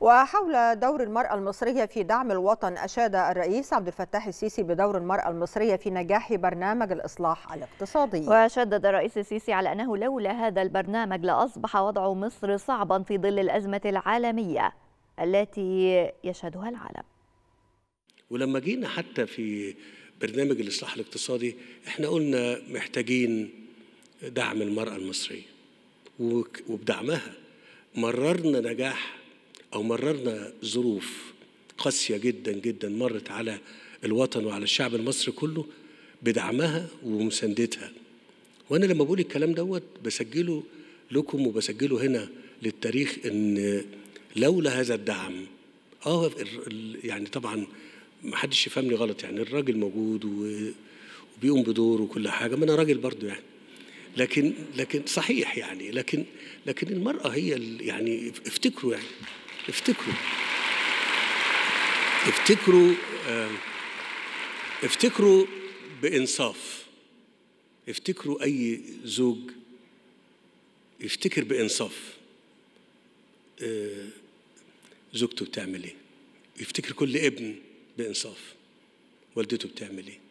وحول دور المرأة المصرية في دعم الوطن، أشاد الرئيس عبد الفتاح السيسي بدور المرأة المصرية في نجاح برنامج الإصلاح الاقتصادي. وشدد الرئيس السيسي على أنه لولا هذا البرنامج لأصبح وضع مصر صعبا في ظل الأزمة العالمية التي يشهدها العالم. ولما جينا حتى في برنامج الإصلاح الاقتصادي احنا قلنا محتاجين دعم المرأة المصرية، وبدعمها مررنا نجاح أو مررنا ظروف قاسية جدا جدا مرت على الوطن وعلى الشعب المصري كله بدعمها ومساندتها. وأنا لما بقول الكلام دوت بسجله لكم وبسجله هنا للتاريخ، إن لولا هذا الدعم يعني طبعا ما حدش يفهمني غلط، يعني الراجل موجود وبيقوم بدوره وكل حاجة، ما أنا راجل برضو يعني، لكن صحيح يعني، لكن المرأة هي يعني افتكروا يعني افتكروا بإنصاف. افتكروا أي زوج يفتكر بإنصاف زوجته بتعمل ايه، يفتكر كل ابن بإنصاف والدته بتعمل ايه،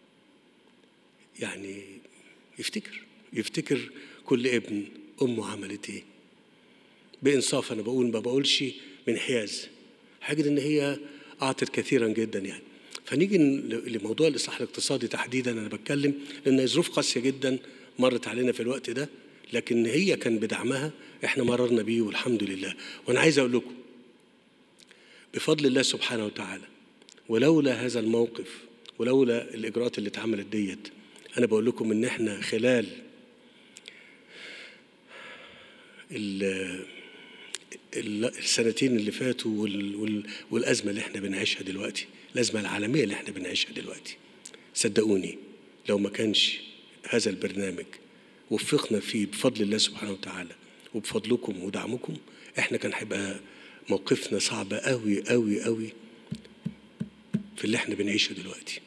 يعني يفتكر كل ابن أمه عملت ايه بإنصاف. أنا ما بقولش من حياز، حاجة إن هي أعطت كثيرا جدا يعني. فنيجي لموضوع الإصلاح الاقتصادي تحديدا، أنا بتكلم لأن ظروف قاسية جدا مرت علينا في الوقت ده، لكن هي كان بدعمها احنا مررنا بيه والحمد لله. وأنا عايز أقول لكم بفضل الله سبحانه وتعالى، ولولا هذا الموقف ولولا الإجراءات اللي اتعملت ديت، أنا بقول لكم إن احنا خلال السنتين اللي فاتوا والأزمة اللي احنا بنعيشها دلوقتي، الأزمة العالمية اللي احنا بنعيشها دلوقتي، صدقوني لو ما كانش هذا البرنامج وفقنا فيه بفضل الله سبحانه وتعالى وبفضلكم ودعمكم، احنا كان هيبقى موقفنا صعب قوي قوي قوي في اللي احنا بنعيشه دلوقتي.